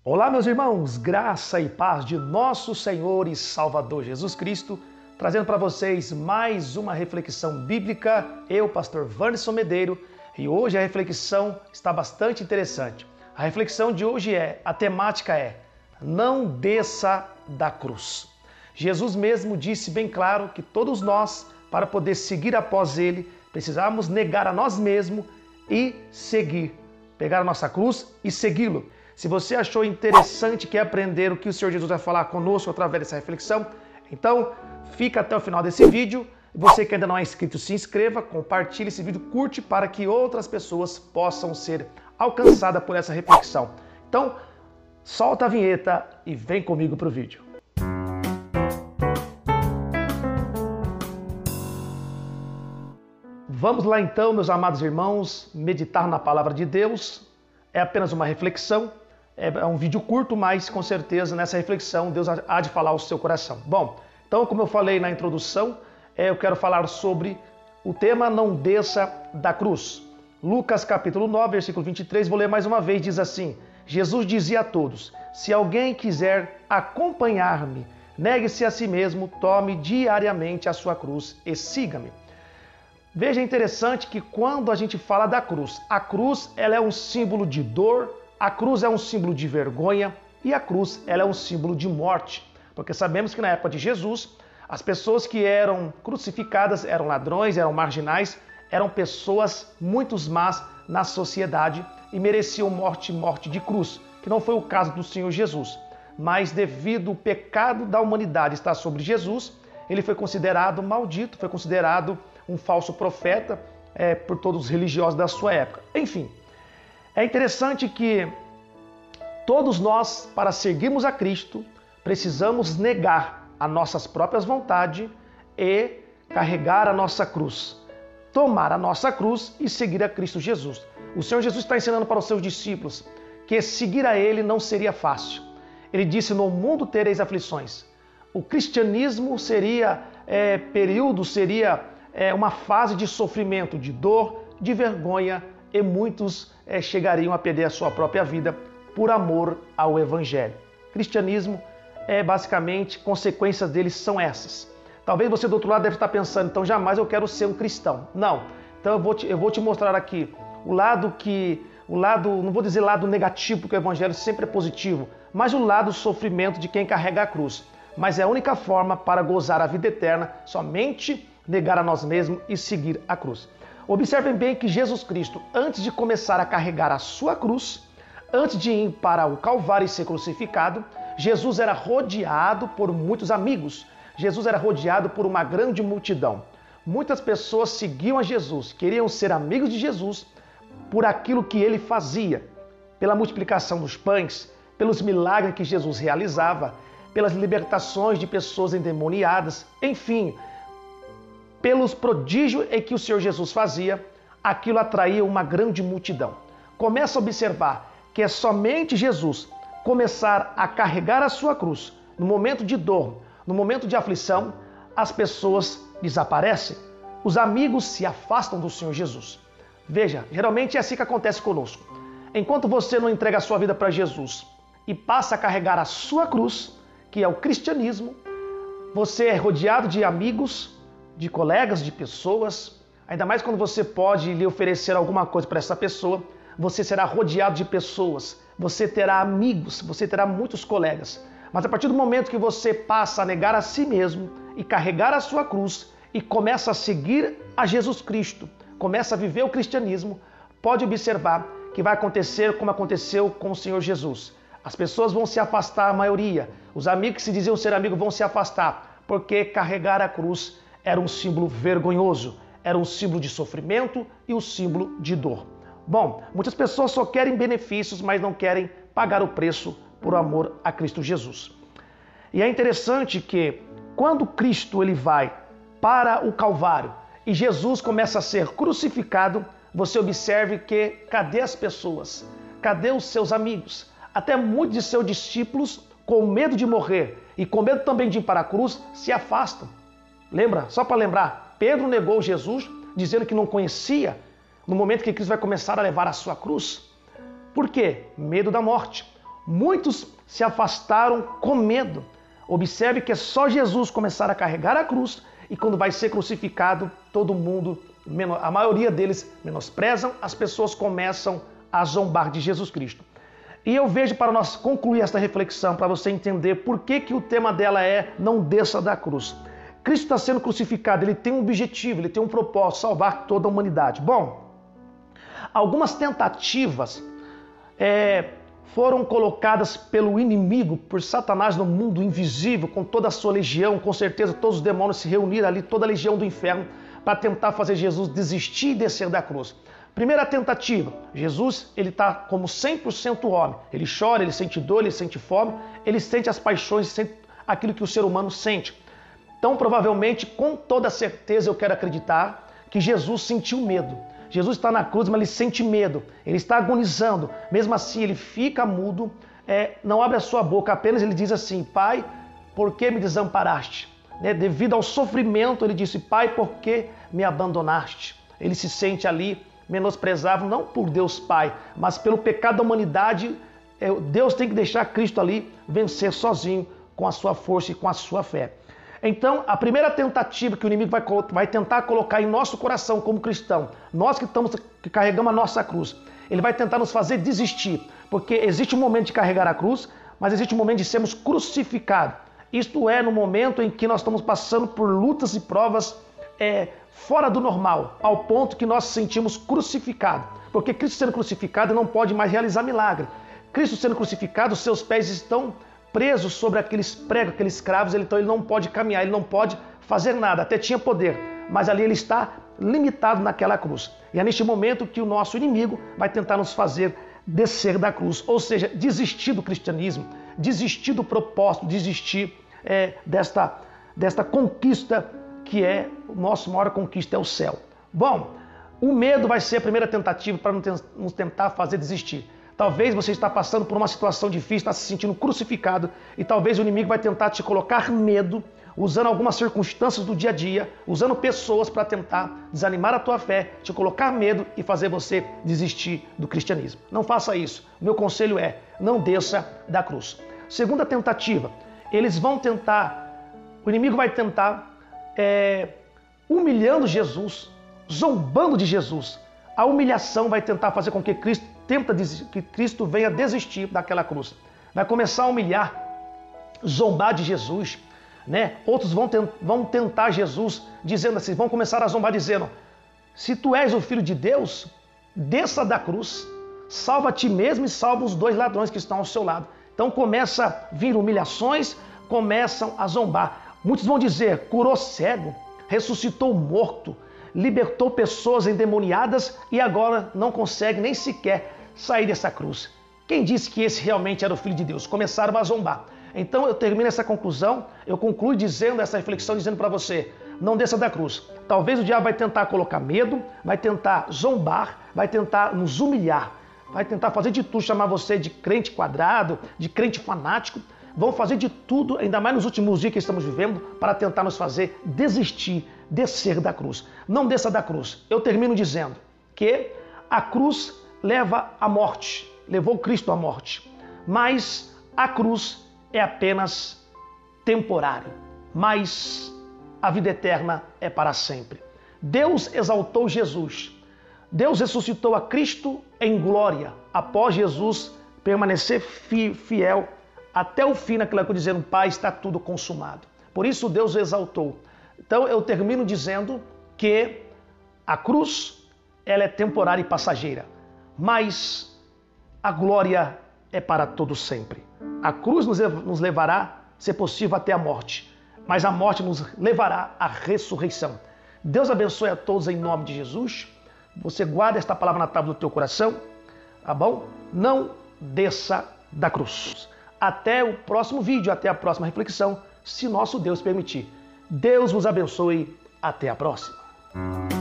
Olá, meus irmãos, graça e paz de nosso Senhor e Salvador Jesus Cristo, trazendo para vocês mais uma reflexão bíblica, eu, pastor Vanderson Medeiro, e hoje a reflexão está bastante interessante. A reflexão de hoje a temática é, não desça da cruz. Jesus mesmo disse bem claro que todos nós, para poder seguir após Ele, precisamos negar a nós mesmos e seguir, pegar a nossa cruz e segui-lo. Se você achou interessante, quer aprender o que o Senhor Jesus vai falar conosco através dessa reflexão, então fica até o final desse vídeo. Você que ainda não é inscrito, se inscreva, compartilhe esse vídeo, curte para que outras pessoas possam ser alcançadas por essa reflexão. Então, solta a vinheta e vem comigo para o vídeo. Vamos lá então, meus amados irmãos, meditar na palavra de Deus. É apenas uma reflexão. É um vídeo curto, mas com certeza nessa reflexão Deus há de falar ao seu coração. Bom, então como eu falei na introdução, eu quero falar sobre o tema Não Desça da Cruz. Lucas capítulo 9, versículo 23, vou ler mais uma vez, diz assim: Jesus dizia a todos, se alguém quiser acompanhar-me, negue-se a si mesmo, tome diariamente a sua cruz e siga-me. Veja, interessante que quando a gente fala da cruz, a cruz ela é um símbolo de dor, a cruz é um símbolo de vergonha e a cruz ela é um símbolo de morte. Porque sabemos que na época de Jesus, as pessoas que eram crucificadas eram ladrões, eram marginais, eram pessoas muito más na sociedade e mereciam morte de cruz, que não foi o caso do Senhor Jesus. Mas devido ao pecado da humanidade estar sobre Jesus, ele foi considerado maldito, foi considerado um falso profeta por todos os religiosos da sua época. Enfim, é interessante que todos nós, para seguirmos a Cristo, precisamos negar as nossas próprias vontades e carregar a nossa cruz. Tomar a nossa cruz e seguir a Cristo Jesus. O Senhor Jesus está ensinando para os seus discípulos que seguir a Ele não seria fácil. Ele disse, no mundo tereis aflições. O cristianismo seria uma fase de sofrimento, de dor, de vergonha, e muitos chegariam a perder a sua própria vida por amor ao Evangelho. Cristianismo, basicamente, consequências deles são essas. Talvez você do outro lado deve estar pensando, então jamais eu quero ser um cristão. Não, então eu vou te mostrar aqui o lado, não vou dizer lado negativo, porque o Evangelho sempre é positivo, mas o lado do sofrimento de quem carrega a cruz. Mas é a única forma para gozar a vida eterna, somente negar a nós mesmos e seguir a cruz. Observem bem que Jesus Cristo, antes de começar a carregar a sua cruz, antes de ir para o Calvário e ser crucificado, Jesus era rodeado por muitos amigos. Jesus era rodeado por uma grande multidão. Muitas pessoas seguiam a Jesus, queriam ser amigos de Jesus por aquilo que ele fazia, pela multiplicação dos pães, pelos milagres que Jesus realizava, pelas libertações de pessoas endemoniadas, enfim, pelos prodígios em que o Senhor Jesus fazia, aquilo atraía uma grande multidão. Começa a observar que é somente Jesus começar a carregar a sua cruz, no momento de dor, no momento de aflição, as pessoas desaparecem, os amigos se afastam do Senhor Jesus. Veja, geralmente é assim que acontece conosco. Enquanto você não entrega a sua vida para Jesus e passa a carregar a sua cruz, que é o cristianismo, você é rodeado de amigos, de colegas, de pessoas, ainda mais quando você pode lhe oferecer alguma coisa para essa pessoa, você será rodeado de pessoas, você terá amigos, você terá muitos colegas. Mas a partir do momento que você passa a negar a si mesmo e carregar a sua cruz e começa a seguir a Jesus Cristo, começa a viver o cristianismo, pode observar que vai acontecer como aconteceu com o Senhor Jesus. As pessoas vão se afastar, a maioria. Os amigos que se diziam ser amigos vão se afastar, porque carregar a cruz era um símbolo vergonhoso, era um símbolo de sofrimento e um símbolo de dor. Bom, muitas pessoas só querem benefícios, mas não querem pagar o preço por amor a Cristo Jesus. E é interessante que quando Cristo ele vai para o Calvário e Jesus começa a ser crucificado, você observe que cadê as pessoas? Cadê os seus amigos? Até muitos de seus discípulos, com medo de morrer e com medo também de ir para a cruz, se afastam. Lembra? Só para lembrar, Pedro negou Jesus, dizendo que não conhecia no momento que Cristo vai começar a levar a sua cruz. Por quê? Medo da morte. Muitos se afastaram com medo. Observe que é só Jesus começar a carregar a cruz e quando vai ser crucificado, todo mundo, a maioria deles menosprezam, as pessoas começam a zombar de Jesus Cristo. E eu vejo, para nós concluir esta reflexão, para você entender por que o tema dela é não desça da cruz. Cristo está sendo crucificado, ele tem um objetivo, ele tem um propósito, salvar toda a humanidade. Bom, algumas tentativas foram colocadas pelo inimigo, por Satanás no mundo invisível, com toda a sua legião, com certeza todos os demônios se reuniram ali, toda a legião do inferno, para tentar fazer Jesus desistir e descer da cruz. Primeira tentativa, Jesus ele está como 100% homem. Ele chora, ele sente dor, ele sente fome, ele sente as paixões, sente aquilo que o ser humano sente. Então, provavelmente, com toda certeza, eu quero acreditar que Jesus sentiu medo. Jesus está na cruz, mas ele sente medo, ele está agonizando. Mesmo assim, ele fica mudo, não abre a sua boca, apenas ele diz assim: Pai, por que me desamparaste? Devido ao sofrimento, ele disse: Pai, por que me abandonaste? Ele se sente ali menosprezável, não por Deus Pai, mas pelo pecado da humanidade. Deus tem que deixar Cristo ali vencer sozinho, com a sua força e com a sua fé. Então, a primeira tentativa que o inimigo vai tentar colocar em nosso coração como cristão, nós que carregamos a nossa cruz, ele vai tentar nos fazer desistir, porque existe um momento de carregar a cruz, mas existe um momento de sermos crucificados. Isto é, no momento em que nós estamos passando por lutas e provas fora do normal, ao ponto que nós nos sentimos crucificados. Porque Cristo sendo crucificado não pode mais realizar milagre. Cristo sendo crucificado, seus pés estão presos sobre aqueles pregos, aqueles cravos, então ele não pode caminhar, ele não pode fazer nada, até tinha poder, mas ali ele está limitado naquela cruz. E é neste momento que o nosso inimigo vai tentar nos fazer descer da cruz, ou seja, desistir do cristianismo, desistir do propósito, desistir desta conquista que é a nossa maior conquista, é o céu. Bom, o medo vai ser a primeira tentativa para nos tentar fazer desistir. Talvez você está passando por uma situação difícil, está se sentindo crucificado e talvez o inimigo vai tentar te colocar medo, usando algumas circunstâncias do dia a dia, usando pessoas para tentar desanimar a tua fé, te colocar medo e fazer você desistir do cristianismo. Não faça isso. O meu conselho é: não desça da cruz. Segunda tentativa, o inimigo vai tentar humilhando Jesus, zombando de Jesus. A humilhação vai tentar fazer com que Cristo venha desistir daquela cruz. Vai começar a humilhar, zombar de Jesus, né? Outros vão tentar Jesus, dizendo assim, vão começar a zombar dizendo: se tu és o Filho de Deus, desça da cruz, salva a ti mesmo e salva os dois ladrões que estão ao seu lado. Então começa a vir humilhações, começam a zombar. Muitos vão dizer: curou cego, ressuscitou morto, libertou pessoas endemoniadas e agora não consegue nem sequer sair dessa cruz. Quem disse que esse realmente era o Filho de Deus? Começaram a zombar. Então eu termino essa conclusão, eu concluo dizendo essa reflexão, dizendo para você: não desça da cruz. Talvez o diabo vai tentar colocar medo, vai tentar zombar, vai tentar nos humilhar, vai tentar fazer de tudo, chamar você de crente quadrado, de crente fanático. Vão fazer de tudo, ainda mais nos últimos dias que estamos vivendo, para tentar nos fazer desistir, descer da cruz. Não desça da cruz. Eu termino dizendo que a cruz leva à morte, levou Cristo à morte, mas a cruz é apenas temporário, mas a vida eterna é para sempre. Deus exaltou Jesus, Deus ressuscitou a Cristo em glória, após Jesus permanecer fiel até o fim naquela cruz, dizendo: Pai, está tudo consumado. Por isso Deus o exaltou. Então eu termino dizendo que a cruz ela é temporária e passageira, mas a glória é para todo sempre. A cruz nos levará, se possível, até a morte, mas a morte nos levará à ressurreição. Deus abençoe a todos em nome de Jesus. Você guarda esta palavra na tábua do teu coração, tá bom? Não desça da cruz. Até o próximo vídeo, até a próxima reflexão, se nosso Deus permitir. Deus vos abençoe. Até a próxima.